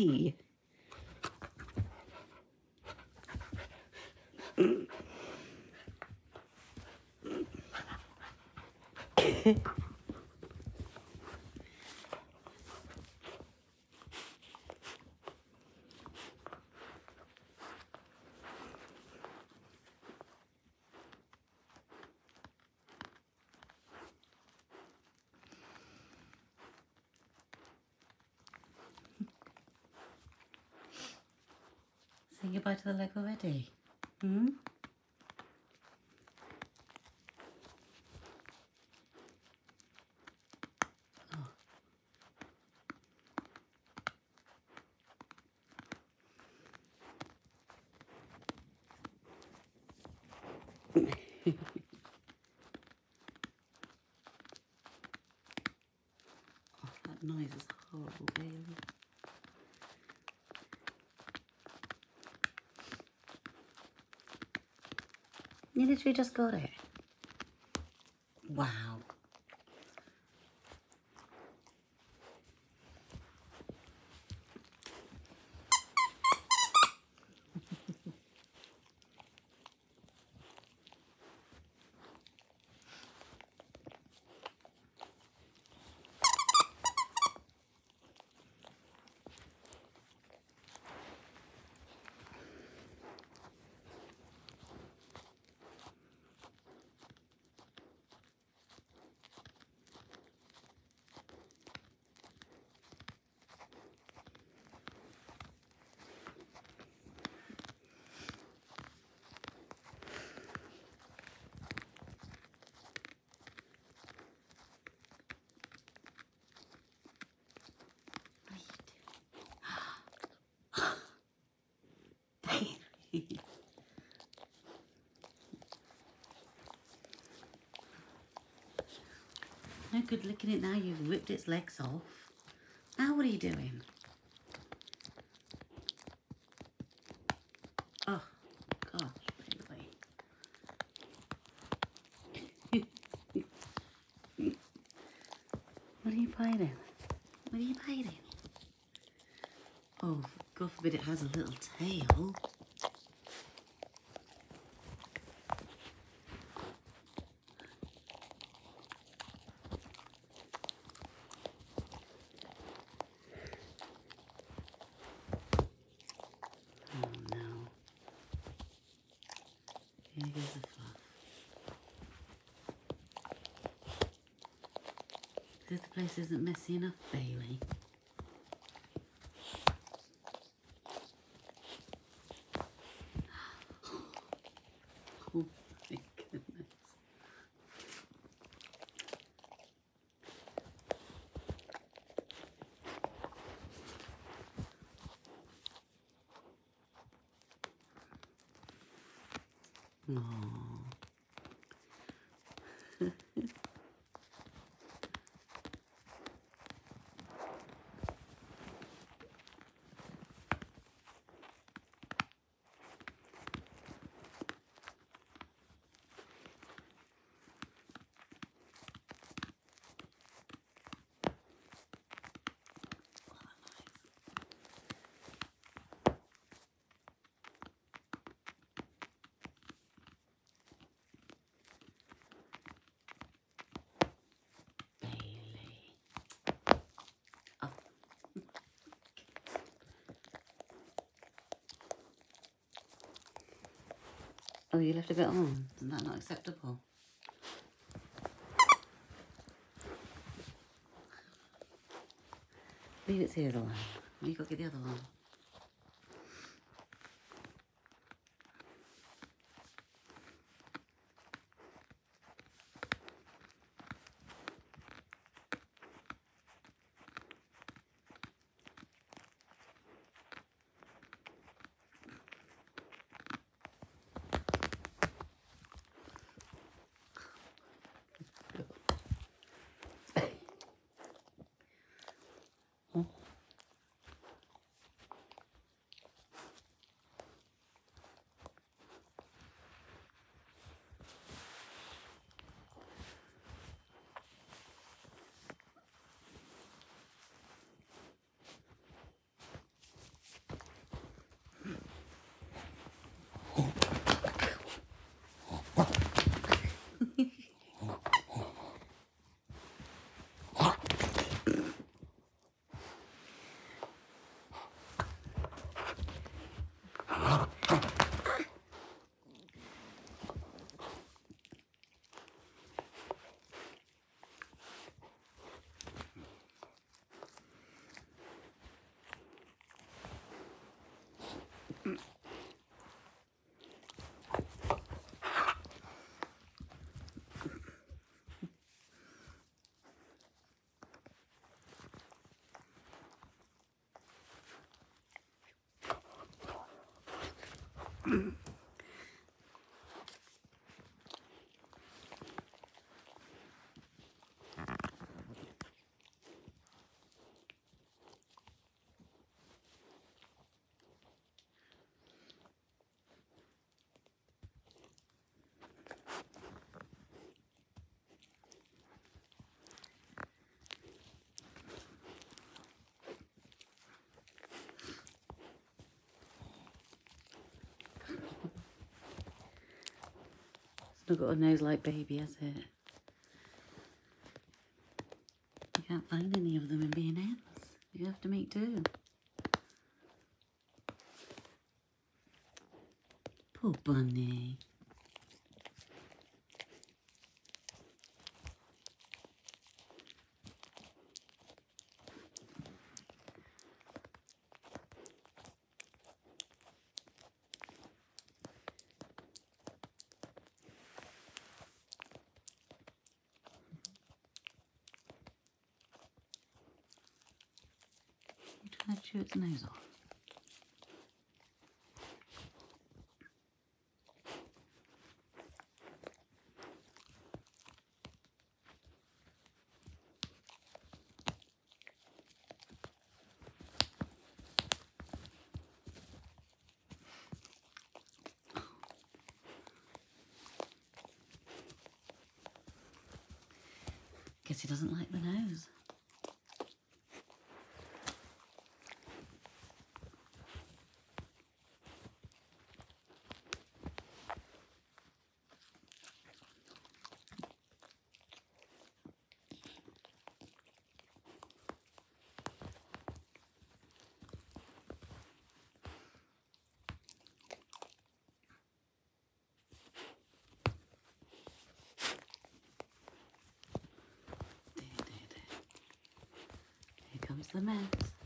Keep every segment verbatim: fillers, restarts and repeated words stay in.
Hey. Say goodbye to the leg already. Hmm? Oh. Oh, that noise is horrible, Bailey. You literally just got it. Wow. No good licking it now, you've ripped its legs off. Now what are you doing? Oh, gosh, Bailey. What are you biting? What are you biting? Oh, God forbid it has a little tail. Oh no. Here goes the fluff. This place isn't messy enough, Bailey. Oh my goodness. Aww. Oh, you left a bit on? Is that not acceptable? Leave its ears alone. You got to get the other one. It's not got a nose like baby, has it? You can't find any of them in B and M's. You have to make do. Poor bunny. You trying to chew its nose off? Guess he doesn't like the nose. Here comes the mess.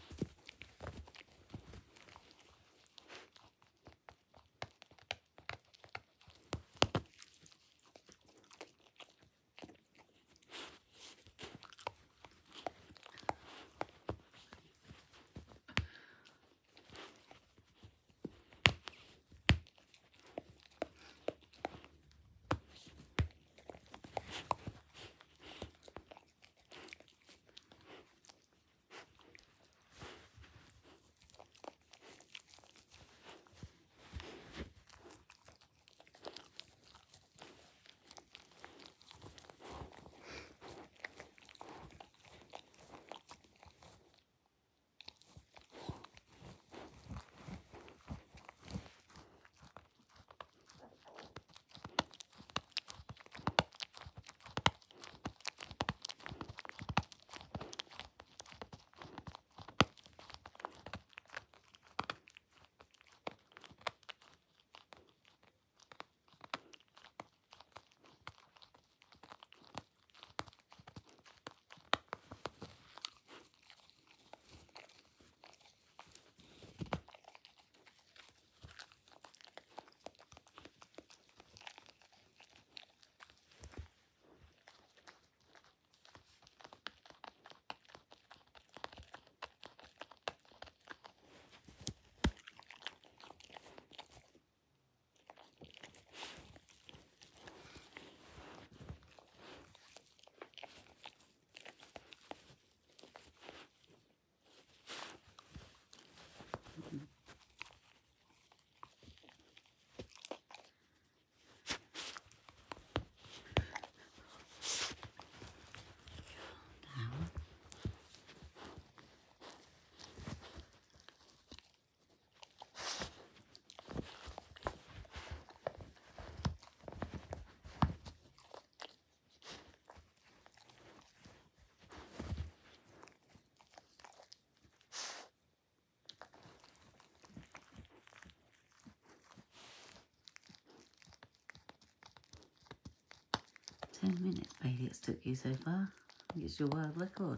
Ten minutes, baby, it's took you so far. I think it's your world record.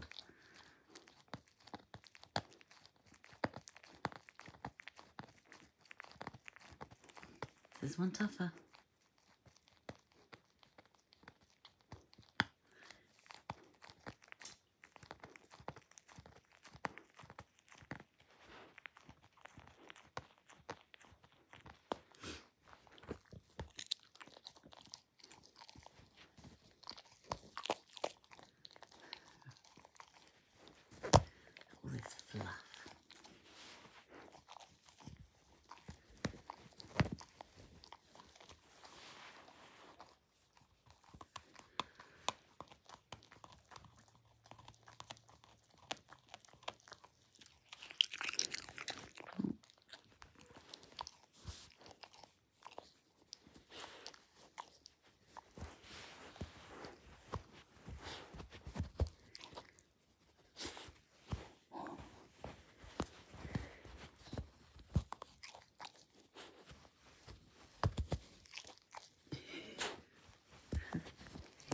This one tougher.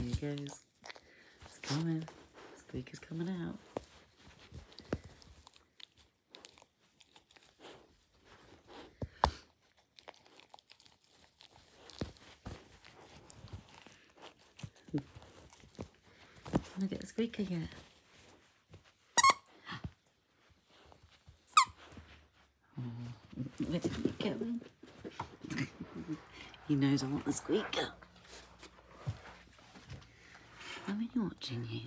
he goes. It's coming. Squeaker's coming out. Look at the squeaker yet. Oh, where did he go? He knows I want the squeaker. I'm only watching you.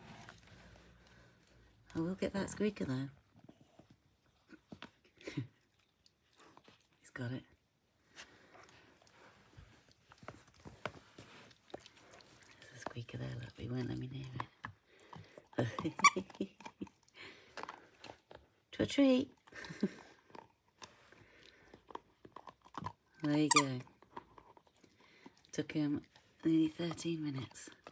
I will get that squeaker though. He's got it. There's a squeaker there, look, he won't let me near it. To a treat. There you go. Took him nearly thirteen minutes.